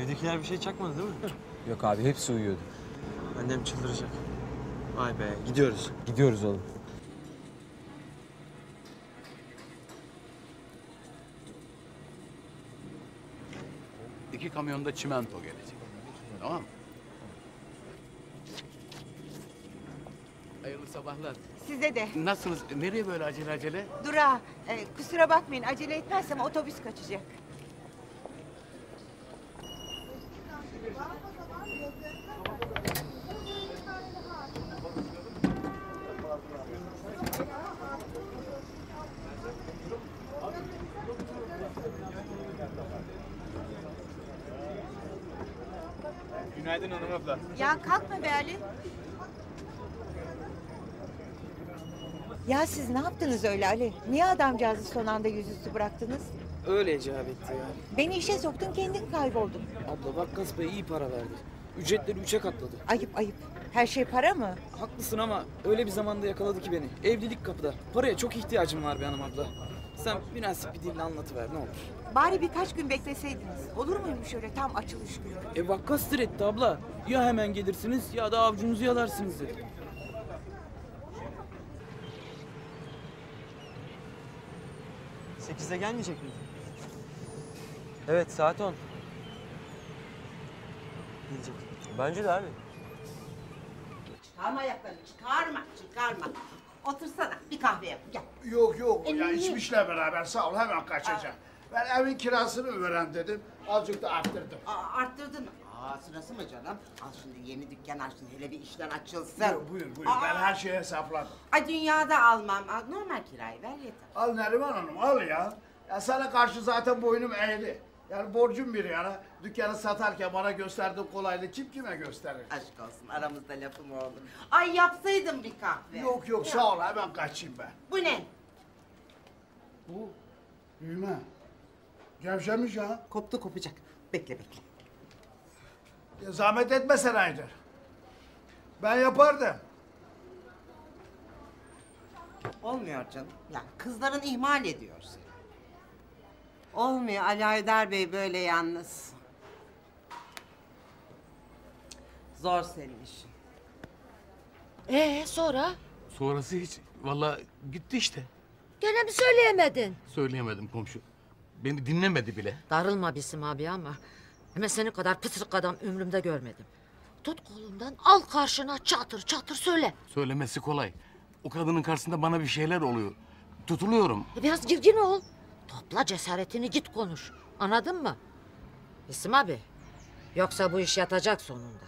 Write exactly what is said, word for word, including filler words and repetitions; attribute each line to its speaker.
Speaker 1: Evdekiler bir şey çakmadı değil mi?
Speaker 2: Yok abi, hepsi uyuyordu.
Speaker 1: Annem çıldıracak. Vay be, gidiyoruz.
Speaker 2: Gidiyoruz oğlum.
Speaker 3: İki kamyonda çimento gelecek. Tamam mı? Hayırlı sabahlar.
Speaker 4: Size de.
Speaker 3: Nasılsınız? Nereye böyle acele acele?
Speaker 4: Dura, e, kusura bakmayın acele etmezsem otobüs kaçacak.
Speaker 5: Günaydın hanım abla.
Speaker 4: Ya kalkma be Ali. Ya siz ne yaptınız öyle Ali? Niye adamcağızı son anda yüzüstü bıraktınız?
Speaker 6: Öyle icap etti ya.
Speaker 4: Beni işe soktun kendin kayboldun.
Speaker 6: Abla Vakkas Bey iyi para verdi. Ücretleri üçe katladı.
Speaker 4: Ayıp ayıp. Her şey para mı?
Speaker 6: Haklısın ama öyle bir zamanda yakaladı ki beni. Evlilik kapıda. Paraya çok ihtiyacım var be hanım abla. Sen münasip bir dille anlatıver ne olur.
Speaker 4: Bari birkaç gün bekleseydiniz. Olur muymuş öyle tam açılış günü?
Speaker 6: E Vakkas etti abla. Ya hemen gelirsiniz ya da avucunuzu yalarsınız dedi.
Speaker 1: Sekizde gelmeyecek miydi?
Speaker 2: Evet, saat on.
Speaker 1: Gelecek.
Speaker 2: Bence de abi.
Speaker 7: Çıkarma ayaklarını, çıkarma, çıkarma. Otursana, bir kahve yap, gel.
Speaker 8: Yok yok,
Speaker 7: E,
Speaker 8: ya
Speaker 7: niye?
Speaker 8: içmişler beraber sağ ol hemen kaçacağım. Ben evin kirasını veren dedim, azıcık da arttırdım.
Speaker 7: Aa, arttırdın mı? Aa, sırası mı canım? Al şimdi yeni dükkan açtın, hele bir işler açılsın.
Speaker 8: Buyur buyur, buyur. ben her şeyi hesapladım.
Speaker 7: Ay dünyada almam, al, normal kirayı ver yeter.
Speaker 8: Al Neriman Hanım al ya. Ya sana karşı zaten boynum eğri. Yani borcum bir yana, dükkanı satarken bana gösterdiğin kolaylığı kim kime gösterir?
Speaker 7: Aşk olsun, aramızda lafım oldu. Ay yapsaydın bir kahve.
Speaker 8: Yok yok sağ ol hemen kaçayım ben.
Speaker 7: Bu ne?
Speaker 8: Bu düğme. Gevşemiş ha.
Speaker 7: Koptu kopacak. Bekle bekle.
Speaker 8: Ya zahmet etmesen Haydar. Ben yapardım.
Speaker 7: Olmuyor canım. Ya kızların ihmal ediyorsun. Olmuyor Ali Haydar Bey böyle yalnız. Zor senin işin.
Speaker 9: Ee sonra?
Speaker 3: Sonrası hiç. Vallahi gitti işte.
Speaker 9: Gene mi söyleyemedin?
Speaker 3: Söyleyemedim komşu. Beni dinlemedi bile.
Speaker 9: Darılma Bisim abi ama hemen senin kadar pısırık adam ömrümde görmedim. Tut kolundan al karşına çatır çatır söyle.
Speaker 3: Söylemesi kolay. O kadının karşısında bana bir şeyler oluyor. Tutuluyorum.
Speaker 9: E biraz civciv ol. Topla cesaretini git konuş. Anladın mı? Bisim abi. Yoksa bu iş yatacak sonunda.